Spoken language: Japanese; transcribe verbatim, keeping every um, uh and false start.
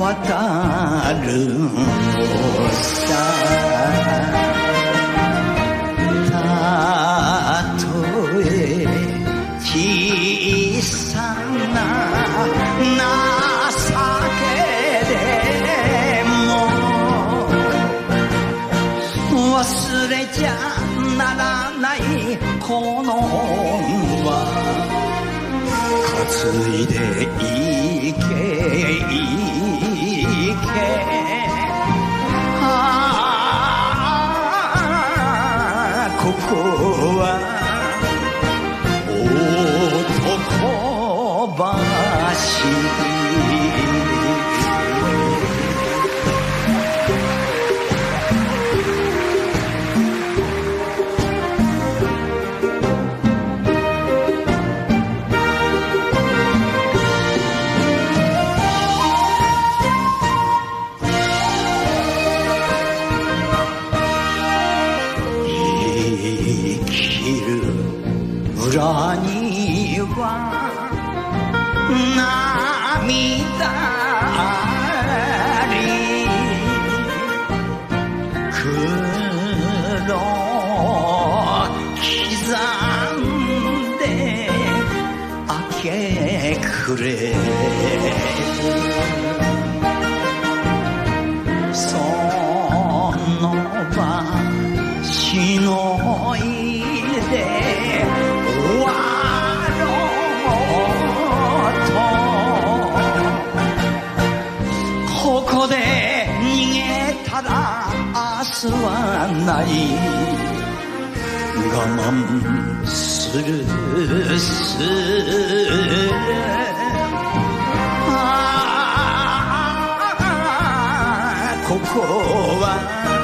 渡るのさ。たとえ小さな情けでも忘れちゃならないこの恩は担いでいけいけ。ここは男橋。裏には涙あり黒刻んで明け暮れその場しのいで終わろうとここで逃げたら明日はない我慢するするああここは